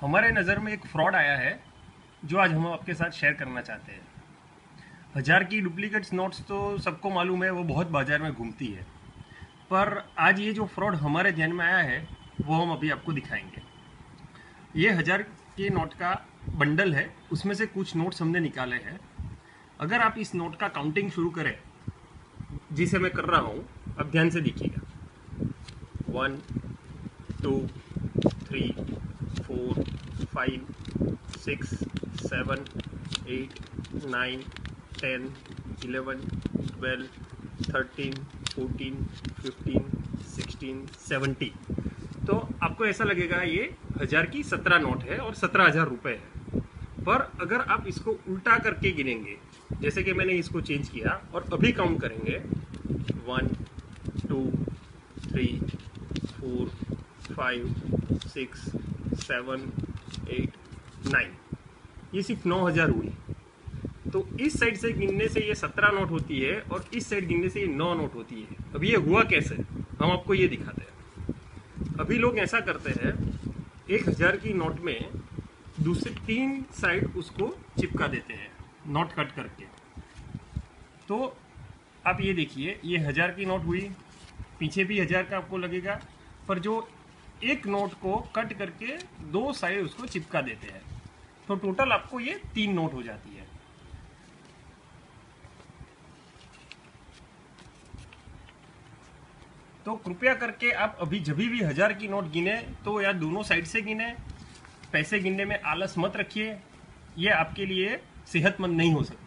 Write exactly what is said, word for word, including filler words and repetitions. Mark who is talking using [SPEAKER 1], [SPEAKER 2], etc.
[SPEAKER 1] हमारे नज़र में एक फ्रॉड आया है जो आज हम आपके साथ शेयर करना चाहते हैं। हजार की डुप्लीकेट्स नोट्स तो सबको मालूम है, वो बहुत बाजार में घूमती है। पर आज ये जो फ्रॉड हमारे ध्यान में आया है वो हम अभी आपको दिखाएंगे। ये हजार के नोट का बंडल है, उसमें से कुछ नोट्स हमने निकाले हैं। अगर आप इस नोट का काउंटिंग शुरू करें, जिसे मैं कर रहा हूँ, अब ध्यान से देखिएगा। One two three four five six seven eight nine ten eleven twelve thirteen fourteen fifteen sixteen seventy. तो आपको ऐसा लगेगा ये हजार की सत्रह नोट है और सत्रह हजार रुपये है। पर अगर आप इसको उल्टा करके गिनेंगे, जैसे कि मैंने इसको चेंज किया और अभी काउंट करेंगे, one two three four five six seven eight nine, ये सिर्फ नौ हजार हुई। तो इस साइड से गिनने से ये सत्रह नोट होती है और इस साइड गिनने से ये नौ नोट होती है। अब ये हुआ कैसे, हम आपको ये दिखाते हैं। अभी लोग ऐसा करते हैं, एक हजार की नोट में दूसरी तीन साइड उसको चिपका देते हैं नोट कट करके। तो आप ये देखिए, ये हजार की नोट हुई, पीछे भी हजार का आपको लगेगा, पर जो एक नोट को कट करके दो साइड उसको चिपका देते हैं, तो टोटल आपको ये तीन नोट हो जाती है। तो कृपया करके आप अभी जब भी हजार की नोट गिने तो यार दोनों साइड से गिने। पैसे गिनने में आलस मत रखिए, ये आपके लिए सेहतमंद नहीं हो सकता।